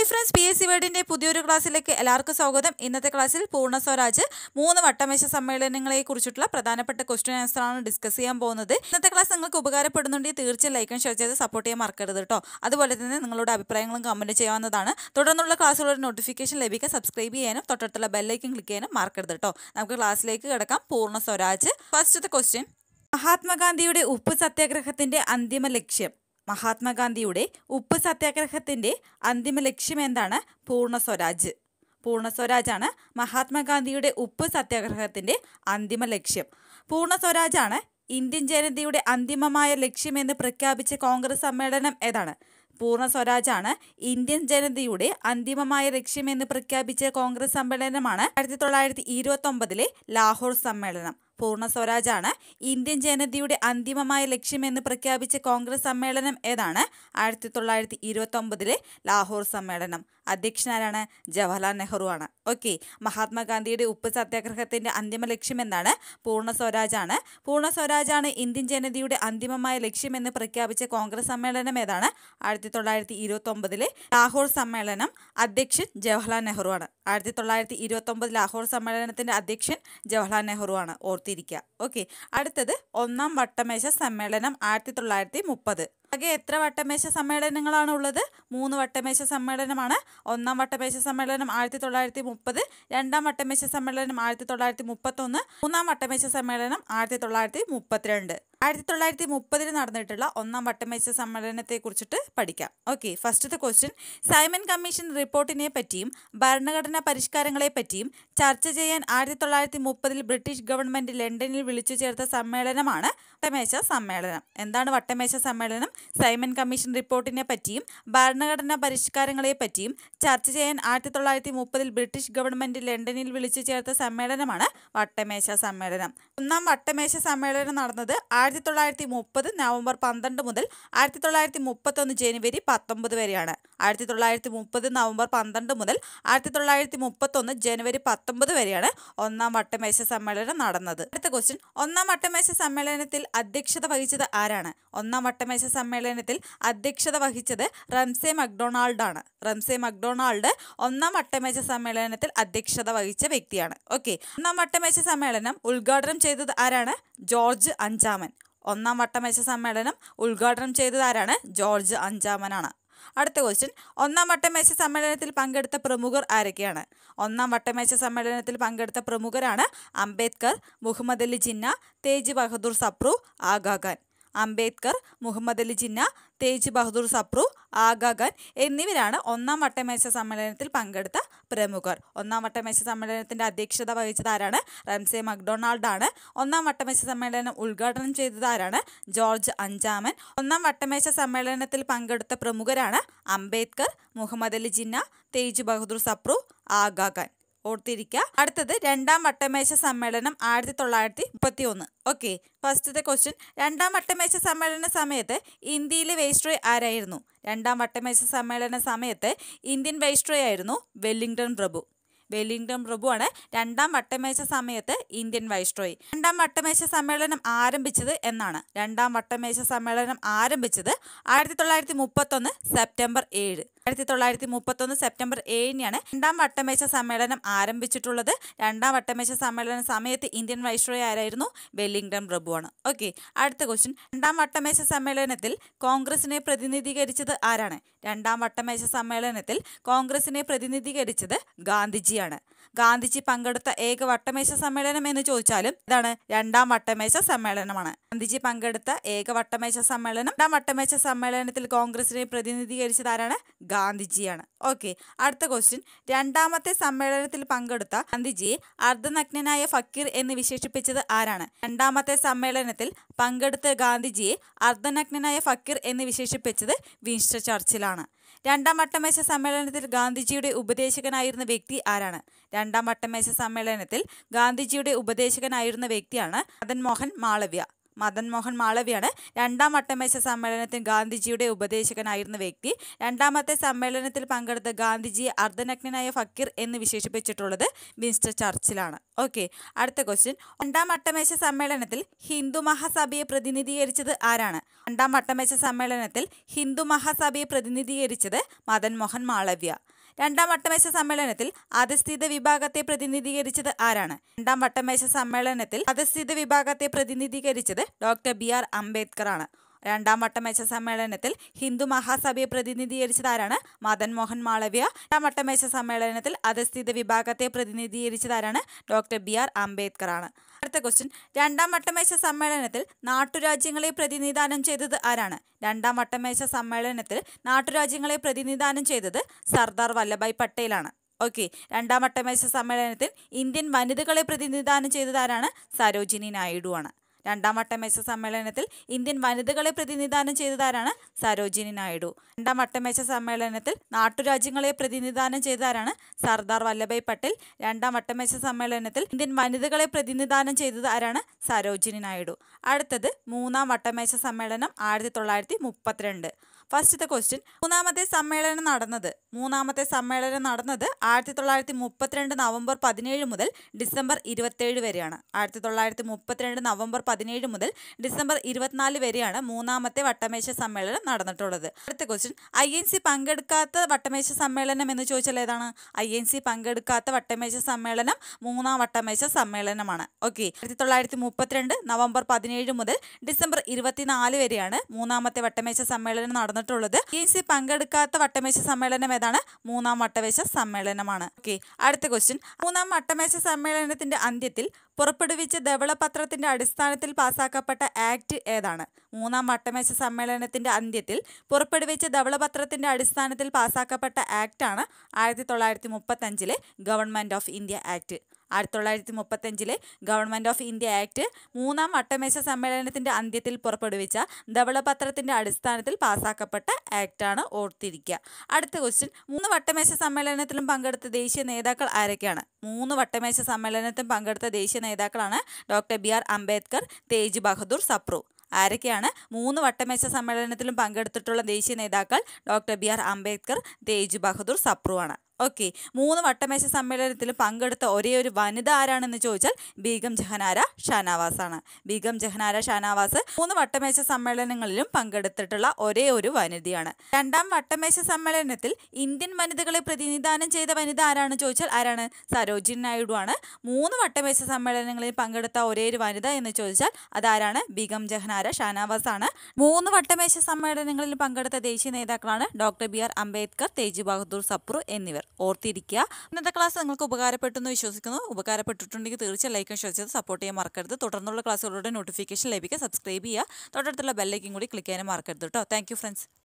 Friends, PSC വേർഡിന്റെ പുതിയൊരു ക്ലാസ്സിലേക്ക് എല്ലാവർക്കും സ്വാഗതം. ഇന്നത്തെ ക്ലാസ്സിൽ പൂർണ്ണ സ്വരാജ് 3 വട്ടമേശ സമ്മേളനങ്ങളെ കുറിച്ചിട്ടുള്ള പ്രധാനപ്പെട്ട ക്വസ്റ്റ്യൻ ആൻസർ ആണ് ഡിസ്കസ് ചെയ്യാൻ പോകുന്നത്. ഇന്നത്തെ ക്ലാസ് നിങ്ങൾക്ക് ഉപകാരപ്പെടുന്നുണ്ടെങ്കിൽ തീർച്ചയായും ലൈക്കും ഷെയർ ചെയ്ത് സപ്പോർട്ട് ചെയ്യാൻ മറക്കരുത് കേട്ടോ. അതുപോലെ തന്നെ നിങ്ങളുടെ അഭിപ്രായങ്ങളും കമന്റ് ചെയ്യാവുന്നതാണ്. തുടർന്നുള്ള ക്ലാസ്സുകളുടെ നോട്ടിഫിക്കേഷൻ ലഭിക്കാൻ സബ്സ്ക്രൈബ് ചെയ്യാനും തൊട്ടടുത്തുള്ള ബെല്ലൈക്കൻ ക്ലിക്ക് ചെയ്യാനും മറക്കരുത് കേട്ടോ. നമുക്ക് ക്ലാസ്സിലേക്ക് കിടക്കാം. പൂർണ്ണ സ്വരാജ്. ഫസ്റ്റത്തെ ക്വസ്റ്റ്യൻ, മഹാത്മാഗാന്ധിയുടെ ഉപ്പ് സത്യാഗ്രഹത്തിന്റെ അന്തിമ ലക്ഷ്യം. മഹാത്മാഗാന്ധിയുടെ ഉപ്പ് സത്യാഗ്രഹത്തിന്റെ അന്തിമ ലക്ഷ്യം എന്താണ്? പൂർണ്ണ സ്വരാജ്. പൂർണ്ണ സ്വരാജാണ് മഹാത്മാഗാന്ധിയുടെ ഉപ്പ് സത്യാഗ്രഹത്തിന്റെ അന്തിമ ലക്ഷ്യം. പൂർണ്ണ സ്വരാജാണ് ഇന്ത്യൻ ജനതയുടെ അന്തിമമായ ലക്ഷ്യമെന്ന് പ്രഖ്യാപിച്ച കോൺഗ്രസ് സമ്മേളനം ഏതാണ്? പൂർണ്ണ സ്വരാജാണ് ഇന്ത്യൻ ജനതയുടെ അന്തിമമായ ലക്ഷ്യമെന്ന് പ്രഖ്യാപിച്ച കോൺഗ്രസ് സമ്മേളനമാണ് 1929 ലാഹോർ സമ്മേളനം. പൂർണ്ണ സ്വരാജാണ് ഇന്ത്യൻ ജനതയുടെ അന്തിമമായ ലക്ഷ്യമെന്ന് പ്രഖ്യാപിച്ച കോൺഗ്രസ് സമ്മേളനം ഏതാണ്? 1929 ലാഹോർ സമ്മേളനം. അധ്യക്ഷനാരാണ്? ജവഹർലാൽ നെഹ്റു ആണ്. ഓക്കെ, മഹാത്മാഗാന്ധിയുടെ ഉപ്പ് സത്യാഗ്രഹത്തിന്റെ അന്തിമ ലക്ഷ്യം എന്താണ്? പൂർണ്ണ സ്വരാജാണ്. പൂർണ്ണ സ്വരാജാണ് ഇന്ത്യൻ ജനതയുടെ അന്തിമമായ ലക്ഷ്യമെന്ന് പ്രഖ്യാപിച്ച കോൺഗ്രസ് സമ്മേളനം ഏതാണ്? 1929 ലാഹോർ സമ്മേളനം. അധ്യക്ഷൻ ജവഹർലാൽ നെഹ്റു ആണ്. 1929 ലാഹോർ സമ്മേളനത്തിന്റെ അധ്യക്ഷൻ ജവഹർലാൽ നെഹ്റു ആണ്. ഓർത്തിരിക്കുക. ഓക്കെ, അടുത്തത് ഒന്നാം വട്ടമേശ സമ്മേളനം 1930. ആകെ എത്ര വട്ടമേശ സമ്മേളനങ്ങളാണ് ഉള്ളത്? 3 വട്ടമേശ സമ്മേളനമാണ്. ഒന്നാം വട്ടമേശ സമ്മേളനം 1930, രണ്ടാം വട്ടമേശ സമ്മേളനം 1931, മൂന്നാം വട്ടമേശ സമ്മേളനം 1932. 1930 നടന്നിട്ടുള്ള ഒന്നാം വട്ടമേശ സമ്മേളനത്തെ കുറിച്ചിട്ട് പഠിക്കാം. ഓക്കെ, ഫസ്റ്റത്തെ ക്വസ്റ്റ്യൻ, സൈമൺ കമ്മീഷൻ റിപ്പോർട്ടിനെ പറ്റിയും ഭരണഘടനാ പരിഷ്കാരങ്ങളെ പറ്റിയും ചർച്ച ചെയ്യാൻ 1930 ബ്രിട്ടീഷ് ഗവൺമെന്റ് ലണ്ടനിൽ വിളിച്ചു ചേർത്ത സമ്മേളനമാണ് വട്ടമേശ സമ്മേളനം. എന്താണ് വട്ടമേശ സമ്മേളനം? സൈമൺ കമ്മീഷൻ റിപ്പോർട്ടിനെ പറ്റിയും ഭരണഘടനാ പരിഷ്കാരങ്ങളെ പറ്റിയും ചർച്ച ചെയ്യാൻ 1930 ബ്രിട്ടീഷ് ഗവൺമെന്റ് ലണ്ടനിൽ വിളിച്ചു ചേർത്ത സമ്മേളനമാണ് വട്ടമേശ സമ്മേളനം. ഒന്നാം വട്ടമേശ സമ്മേളനം നടന്നത് 1930 നവംബർ 12 മുതൽ 1931 ജനുവരി 19 വരെയാണ്. 1930 നവംബർ 12 മുതൽ 1931 ജനുവരി 19 വരെയാണ് ഒന്നാം വട്ടമേശ സമ്മേളനം നടന്നത്. അടുത്ത ക്വസ്റ്റ്യൻ, ഒന്നാം വട്ടമേശ സമ്മേളനത്തിൽ അധ്യക്ഷത വഹിച്ചത് ആരാണ്? ഒന്നാം വട്ടമേശ സമ്മേളനത്തിൽ അധ്യക്ഷത വഹിച്ചത് റംസെ മക്ഡൊണാൾഡ് ആണ്. റംസെ മക്ഡൊണാൾഡ് ഒന്നാം വട്ടമേശ സമ്മേളനത്തിൽ അധ്യക്ഷത വഹിച്ച വ്യക്തിയാണ്. ഓക്കെ, ഒന്നാം വട്ടമേശ സമ്മേളനം ഉദ്ഘാടനം ചെയ്തത് ആരാണ്? ജോർജ് അഞ്ചാമൻ. ഒന്നാം വട്ടമേശ സമ്മേളനം ഉദ്ഘാടനം ചെയ്തത് ആരാണ്? ജോർജ് അഞ്ചാമനാണ്. അടുത്ത ക്വസ്റ്റ്യൻ, ഒന്നാം വട്ടമേശ സമ്മേളനത്തിൽ പങ്കെടുത്ത പ്രമുഖർ ആരൊക്കെയാണ്? ഒന്നാം വട്ടമേശ സമ്മേളനത്തിൽ പങ്കെടുത്ത പ്രമുഖരാണ് അംബേദ്കർ, മുഹമ്മദ് അലി ജിന്ന, തേജ് ബഹദൂർ സപ്രു, ആഗാ ഖാൻ. അംബേദ്കർ, മുഹമ്മദ് അലി ജിന്ന, തേജ് ബഹദൂർ സപ്രു, ആഗാ ഖാൻ എന്നിവരാണ് ഒന്നാം വട്ടമേശ സമ്മേളനത്തിൽ പങ്കെടുത്ത പ്രമുഖർ. ഒന്നാം വട്ടമേശ സമ്മേളനത്തിന്റെ അധ്യക്ഷത വഹിച്ചത് ആരാണ്? റംസെ മക്ഡൊണാൾഡ് ആണ്. ഒന്നാം വട്ടമേശ സമ്മേളനം ഉദ്ഘാടനം ചെയ്തത് ആരാണ്? ജോർജ് അഞ്ചാമൻ. ഒന്നാം വട്ടമേശ സമ്മേളനത്തിൽ പങ്കെടുത്ത പ്രമുഖരാണ് അംബേദ്കർ, മുഹമ്മദ് അലി ജിന്ന, തേജ് ബഹദൂർ സപ്രു, ആഗാ ഖാൻ. ഓർത്തിരിക്കുക. അടുത്തത് രണ്ടാം വട്ടമേശ സമ്മേളനം 1931. ഓക്കെ, ഫസ്റ്റത്തെ ക്വസ്റ്റ്യൻ, രണ്ടാം വട്ടമേശ സമ്മേളന സമയത്ത് ഇന്ത്യയിലെ വൈസ്രോയ് ആരായിരുന്നു? രണ്ടാം വട്ടമേശ സമ്മേളന സമയത്ത് ഇന്ത്യൻ വൈസ്രോയ് ആയിരുന്നു വെല്ലിംഗ്ടൺ പ്രഭു. വെല്ലിംഗ്ടൺ പ്രഭുവാണ് രണ്ടാം വട്ടമേശ സമയത്ത് ഇന്ത്യൻ വൈസ്രോയ്. രണ്ടാം വട്ടമേശ സമ്മേളനം ആരംഭിച്ചത് എന്നാണ്? രണ്ടാം വട്ടമേശ സമ്മേളനം ആരംഭിച്ചത് 1931 സെപ്റ്റംബർ 7. 1931 സെപ്റ്റംബർ 7-നാണ് രണ്ടാം വട്ടമേശ സമ്മേളനം ആരംഭിച്ചിട്ടുള്ളത്. രണ്ടാം വട്ടമേശ സമ്മേളന സമയത്ത് ഇന്ത്യൻ വൈസ്രോയ് ആരായിരുന്നു? വെല്ലിംഗ്ടൺ പ്രഭുവാണ്. ഓക്കെ, അടുത്ത ക്വസ്റ്റ്യൻ, രണ്ടാം വട്ടമേശ സമ്മേളനത്തിൽ കോൺഗ്രസിനെ പ്രതിനിധീകരിച്ചത് ആരാണ്? രണ്ടാം വട്ടമേശ സമ്മേളനത്തിൽ കോൺഗ്രസിനെ പ്രതിനിധീകരിച്ചത് ഗാന്ധിജിയാണ്. ഗാന്ധിജി പങ്കെടുത്ത ഏക വട്ടമേശ സമ്മേളനം എന്ന് ചോദിച്ചാലും ഇതാണ് രണ്ടാം വട്ടമേശ സമ്മേളനമാണ്. ഗാന്ധിജി പങ്കെടുത്ത ഏക വട്ടമേശ സമ്മേളനം. രണ്ടാം വട്ടമേശ സമ്മേളനത്തിൽ കോൺഗ്രസിനെ പ്രതിനിധീകരിച്ചത് ആരാണ്? ഗാന്ധിജിയാണ്. ഓക്കെ, അടുത്ത ക്വസ്റ്റ്യൻ, രണ്ടാമത്തെ സമ്മേളനത്തിൽ പങ്കെടുത്ത ഗാന്ധിജിയെ അർദ്ധനഗ്നനായ ഫക്കീർ എന്ന് വിശേഷിപ്പിച്ചത് ആരാണ്? രണ്ടാമത്തെ സമ്മേളനത്തിൽ പങ്കെടുത്ത ഗാന്ധിജിയെ അർദ്ധനഗ്നനായ ഫക്കീർ എന്ന് വിശേഷിപ്പിച്ചത് വിൻസ്റ്റൺ ചർച്ചിലാണ്. രണ്ടാം വട്ടമേശ സമ്മേളനത്തിൽ ഗാന്ധിജിയുടെ ഉപദേശകനായിരുന്ന വ്യക്തി ആരാണ്? രണ്ടാം വട്ടമേശ സമ്മേളനത്തിൽ ഗാന്ധിജിയുടെ ഉപദേശകനായിരുന്ന വ്യക്തിയാണ് മദൻ മോഹൻ മാളവ്യ. മദൻ മോഹൻ മാളവ്യാണ് രണ്ടാം വട്ടമേശ സമ്മേളനത്തിൽ ഗാന്ധിജിയുടെ ഉപദേശകനായിരുന്ന വ്യക്തി. രണ്ടാമത്തെ സമ്മേളനത്തിൽ പങ്കെടുത്ത ഗാന്ധിജിയെ അർദ്ധനഗ്നനായ ഫക്കീർ എന്ന് വിശേഷിപ്പിച്ചിട്ടുള്ളത് വിൻസ്റ്റൺ ചർച്ചിലാണ്. ഓക്കെ, അടുത്ത ക്വസ്റ്റ്യൻ, രണ്ടാം വട്ടമേശ സമ്മേളനത്തിൽ ഹിന്ദു മഹാസഭയെ പ്രതിനിധീകരിച്ചത് ആരാണ്? രണ്ടാം വട്ടമേശ സമ്മേളനത്തിൽ ഹിന്ദു മഹാസഭയെ പ്രതിനിധീകരിച്ചത് മദൻ മോഹൻ മാളവ്യ. രണ്ടാം വട്ടമേശ സമ്മേളനത്തിൽ അധസ്ഥിത വിഭാഗത്തെ പ്രതിനിധീകരിച്ചത് ആരാണ്? രണ്ടാം വട്ടമേശ സമ്മേളനത്തിൽ അധസ്ഥിത വിഭാഗത്തെ പ്രതിനിധീകരിച്ചത് ഡോക്ടർ BR അംബേദ്കർ ആണ്. രണ്ടാം വട്ടമേശ സമ്മേളനത്തിൽ ഹിന്ദു മഹാസഭയെ പ്രതിനിധീകരിച്ചത് ആരാണ്? മദൻ മോഹൻ മാളവ്യ. രണ്ടാം വട്ടമേശ സമ്മേളനത്തിൽ അധസ്ഥിത വിഭാഗത്തെ പ്രതിനിധീകരിച്ചത് ആരാണ്? ഡോക്ടർ BR അംബേദ്കർ ആണ്. അടുത്ത ക്വസ്റ്റ്യൻ, രണ്ടാം വട്ടമേശ സമ്മേളനത്തിൽ നാട്ടുരാജ്യങ്ങളെ പ്രതിനിധാനം ചെയ്തത് ആരാണ്? രണ്ടാം വട്ടമേശ സമ്മേളനത്തിൽ നാട്ടുരാജ്യങ്ങളെ പ്രതിനിധാനം ചെയ്തത് സർദാർ വല്ലഭായ് പട്ടേലാണ്. ഓക്കെ. രണ്ടാം വട്ടമേശ സമ്മേളനത്തിൽ ഇന്ത്യൻ വനിതകളെ പ്രതിനിധാനം ചെയ്തത് ആരാണ്? സരോജിനി നായിഡു ആണ്. രണ്ടാം വട്ടമേശ സമ്മേളനത്തിൽ ഇന്ത്യൻ വനിതകളെ പ്രതിനിധാനം ചെയ്തതാരാണ്? സരോജിനി നായിഡു. രണ്ടാം വട്ടമേശ സമ്മേളനത്തിൽ നാട്ടുരാജ്യങ്ങളെ പ്രതിനിധാനം ചെയ്തതാരാണ്? സർദാർ വല്ലഭായ് പട്ടേൽ. രണ്ടാം വട്ടമേശ സമ്മേളനത്തിൽ ഇന്ത്യൻ വനിതകളെ പ്രതിനിധാനം ചെയ്തത് ആരാണ്? സരോജിനി നായിഡു. അടുത്തത് മൂന്നാം വട്ടമേശ സമ്മേളനം 1932. ഫസ്റ്റത്തെ ക്വസ്റ്റ്യൻ, മൂന്നാമത്തെ സമ്മേളനം നടന്നത് 1932 നവംബർ 17 മുതൽ ഡിസംബർ 27 വരെയാണ്. 1932 നവംബർ 17 മുതൽ ഡിസംബർ 24 വരെയാണ് മൂന്നാമത്തെ വട്ടമേശ സമ്മേളനം നടന്നിട്ടുള്ളത്. അടുത്ത ക്വസ്റ്റ്യൻ, INC പങ്കെടുക്കാത്ത വട്ടമേശ സമ്മേളനം എന്ന് ചോദിച്ചാൽ ഏതാണ്? INC പങ്കെടുക്കാത്ത വട്ടമേശ സമ്മേളനം മൂന്നാം വട്ടമേശ സമ്മേളനമാണ്. ഓക്കെ. 1932 നവംബർ 17 മുതൽ ഡിസംബർ 24 വരെയാണ് മൂന്നാമത്തെ വട്ടമേശ സമ്മേളനം നടന്നിട്ടുള്ളത്. INC പങ്കെടുക്കാത്ത വട്ടമേശ സമ്മേളനം ഏതാണ്? മൂന്നാം വട്ടമേശ സമ്മേളനമാണ്. ഓക്കെ. അടുത്ത ക്വസ്റ്റ്യൻ, മൂന്നാം വട്ടമേശ സമ്മേളനത്തിന്റെ അന്ത്യത്തിൽ പുറപ്പെടുവിച്ച ധവളപത്രത്തിന്റെ അടിസ്ഥാനത്തിൽ പാസാക്കപ്പെട്ട ആക്ട് ഏതാണ്? മൂന്നാം വട്ടമേശ സമ്മേളനത്തിന്റെ അന്ത്യത്തിൽ പുറപ്പെടുവിച്ച ധവളപത്രത്തിന്റെ അടിസ്ഥാനത്തിൽ പാസാക്കപ്പെട്ട ആക്ടാണ് 1935 government of India act. 1935 government of India act മൂന്നാം വട്ടമേശ സമ്മേളനത്തിന്റെ അന്ത്യത്തിൽ പുറപ്പെടുവിച്ച ധവളപത്രത്തിന്റെ അടിസ്ഥാനത്തിൽ പാസാക്കപ്പെട്ട ആക്ടാണ്. ഓർത്തിരിക്കുക. അടുത്ത ക്വസ്റ്റ്യൻ, മൂന്ന് വട്ടമേശ സമ്മേളനത്തിലും പങ്കെടുത്ത ദേശീയ നേതാക്കൾ ആരൊക്കെയാണ്? മൂന്ന് വട്ടമേശ സമ്മേളനത്തിലും പങ്കെടുത്ത ദേശീയ നേതാക്കളാണ് ഡോക്ടർ BR അംബേദ്കർ, തേജ് ബഹദൂർ സപ്രു. ആരൊക്കെയാണ് മൂന്ന് വട്ടമേശ സമ്മേളനത്തിലും പങ്കെടുത്തിട്ടുള്ള ദേശീയ നേതാക്കൾ? ഡോക്ടർ BR അംബേദ്കർ, തേജ് ബഹദൂർ സപ്രു ആണ്. ഓക്കെ. മൂന്ന് വട്ടമേശ സമ്മേളനത്തിൽ പങ്കെടുത്ത ഒരേ ഒരു വനിത ആരാണെന്ന് ചോദിച്ചാൽ ബീഗം ജഹനാര ഷാനവാസ് ആണ്. ബീഗം ജഹനാര ഷാനവാസ് മൂന്ന് വട്ടമേശ സമ്മേളനങ്ങളിലും പങ്കെടുത്തിട്ടുള്ള ഒരേ ഒരു വനിതയാണ്. രണ്ടാം വട്ടമേശ സമ്മേളനത്തിൽ ഇന്ത്യൻ വനിതകളെ പ്രതിനിധാനം ചെയ്ത വനിത ആരാണെന്ന് ചോദിച്ചാൽ ആരാണ്? സരോജിനി നായിഡു ആണ്. മൂന്ന് വട്ടമേശ സമ്മേളനങ്ങളിൽ പങ്കെടുത്ത ഒരേ ഒരു വനിത എന്ന് ചോദിച്ചാൽ അതാരാണ്? ബീഗം ജഹനാര ഷാനവാസ് ആണ്. മൂന്ന് വട്ടമേശ സമ്മേളനങ്ങളിൽ പങ്കെടുത്ത ദേശീയ നേതാക്കളാണ് ഡോക്ടർ BR അംബേദ്കർ, തേജ് ബഹദൂർ സപ്രു എന്നിവർ. ഓർത്തിരിക്കുക. ഇന്നത്തെ ക്ലാസ് നിങ്ങൾക്ക് ഉപകാരപ്പെട്ടെന്ന് വിശ്വസിക്കുന്നു. ഉപകാരപ്പെട്ടിട്ടുണ്ടെങ്കിൽ തീർച്ചയായും ലൈക്കും ഷെയർ ചെയ്ത് സപ്പോർട്ട് ചെയ്യാൻ മറക്കരുത്. തുടർന്നുള്ള ക്ലാസ്സുകളുടെ നോട്ടിഫിക്കേഷൻ ലഭിക്കാൻ സബ്സ്ക്രൈബ് ചെയ്യുക. തൊട്ടടുത്തുള്ള ബെല്ലൈക്കൻ കൂടി ക്ലിക്ക് ചെയ്യാനും മറക്കരുത് കേട്ടോ. Thank you friends.